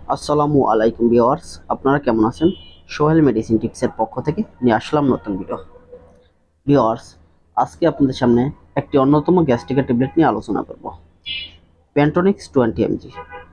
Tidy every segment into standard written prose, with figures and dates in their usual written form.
আসসালামু আলাইকুম ভিউয়ার্স, আপনারা কেমন আছেন? সোহেল মেডিসিন টিপসের পক্ষ থেকে নিয়ে আসলাম নতুন ভিডিও। ভিউয়ার্স, আজকে আপনাদের সামনে একটি অন্যতম গ্যাস্ট্রিকের ট্যাবলেট নিয়ে আলোচনা করব। Pantonix 20 mg।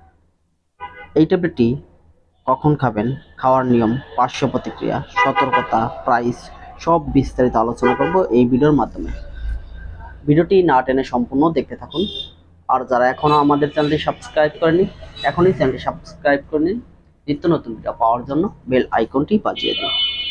এই ট্যাবলেটটি কখন খাবেন, খাওয়ার নিয়ম, পার্শ্ব প্রতিক্রিয়া, সতর্কতা, প্রাইস সব বিস্তারিত আলোচনা করব এই ভিডিওর মাধ্যমে। ভিডিওটি না টেনে সম্পূর্ণ দেখতে থাকুন। আর যারা এখনো আমাদের চ্যানেলটি সাবস্ক্রাইব করেনি, এখনই চ্যানেলটি সাবস্ক্রাইব করে নিন নিত্য নতুন ভিডিও পাওয়ার জন্য বেল আইকনটি বাজিয়ে দিন।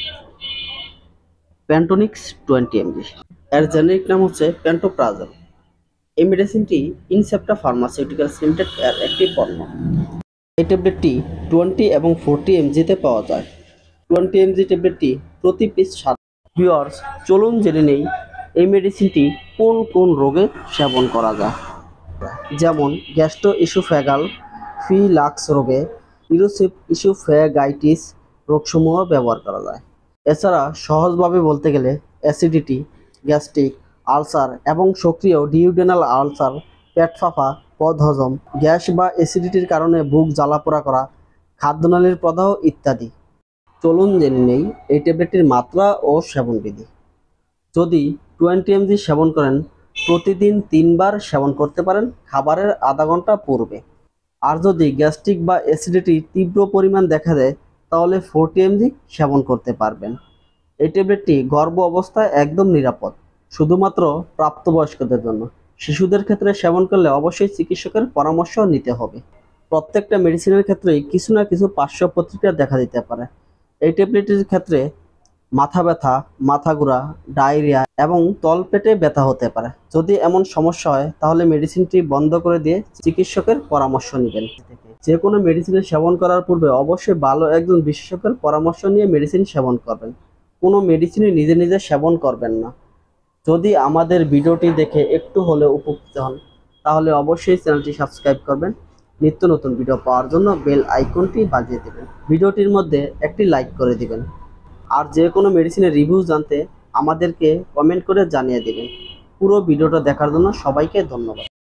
প্যান্টোনিক্স 20 mg, এর জেনেরিক নাম হচ্ছে প্যান্টোপ্রাজল। এই মেডিসিনটি ইনসেপ্টা ফার্মাসিউটিক্যালস লিমিটেড এর একটি পণ্য। এই ট্যাবলেটটি 20 এবং 40 mg-তে পাওয়া যায়। 20 mg ট্যাবলেটটি প্রতি পিস 7। ভিউয়ার্স, চলুন জেনে নেই এই মেডিসিনটি কোন কোন রোগে সেবন করা যায়। যেমন গ্যাস্ট্রো ইসোফেগাল ফিলাক্স রোগে, ইরোসিভ ইসোফেগাইটিস রোগসমূহ ব্যবহার করা যায়। এছাড়া সহজভাবে বলতে গেলে অ্যাসিডিটি, গ্যাস্ট্রিক আলসার এবং সক্রিয় ডিউডেনাল আলসার, পেট ফাঁপা, বদহজম, গ্যাস বা অ্যাসিডিটির কারণে বুক জ্বালাপোড়া করা, খাদ্যনালীর প্রদাহ ইত্যাদি। চলুন জেনে নেই এই ট্যাবলেটটির মাত্রা ও সেবনবিধি। যদি 20 mg সেবন করেন, প্রতিদিন 3 বার সেবন করতে পারেন খাবারের আধা ঘন্টা পূর্বে। আর যদি গ্যাস্ট্রিক বা অ্যাসিডিটি তীব্র পরিমাণ দেখা দেয়, তাহলে 40 mg সেবন করতে পারবেন। এই ট্যাবলেটটি গর্ভ অবস্থায় একদম নিরাপদ, শুধুমাত্র প্রাপ্তবয়স্কদের জন্য। শিশুদের ক্ষেত্রে সেবন করলে অবশ্যই চিকিৎসকের পরামর্শ নিতে হবে। প্রত্যেকটা মেডিসিনের ক্ষেত্রেই কিছু না কিছু পার্শ্ব প্রতিক্রিয়া দেখা দিতে পারে। এই ট্যাবলেটের ক্ষেত্রে মাথা ব্যথা, মাথা ঘোরা, ডায়রিয়া এবং তলপেটে ব্যথা হতে পারে। যদি এমন সমস্যা হয়, তাহলে মেডিসিনটি বন্ধ করে দিয়ে চিকিৎসকের পরামর্শ নেবেন। যে কোনো মেডিসিনের সেবন করার পূর্বে অবশ্যই ভালো একজন বিশেষজ্ঞের পরামর্শ নিয়ে মেডিসিন সেবন করবেন। কোনো মেডিসিনই নিজে নিজে সেবন করবেন না। যদি আমাদের ভিডিওটি দেখে একটু হলেও উপকৃত হন, তাহলে অবশ্যই চ্যানেলটি সাবস্ক্রাইব করবেন। নিত্য নতুন ভিডিও পাওয়ার জন্য বেল আইকনটি বাজিয়ে দেবেন। ভিডিওটির মধ্যে একটি লাইক করে দিবেন। আর যে কোনো মেডিসিনের রিভিউ জানতে আমাদেরকে কমেন্ট করে জানিয়ে দেবেন। পুরো ভিডিওটা দেখার জন্য সবাইকে ধন্যবাদ।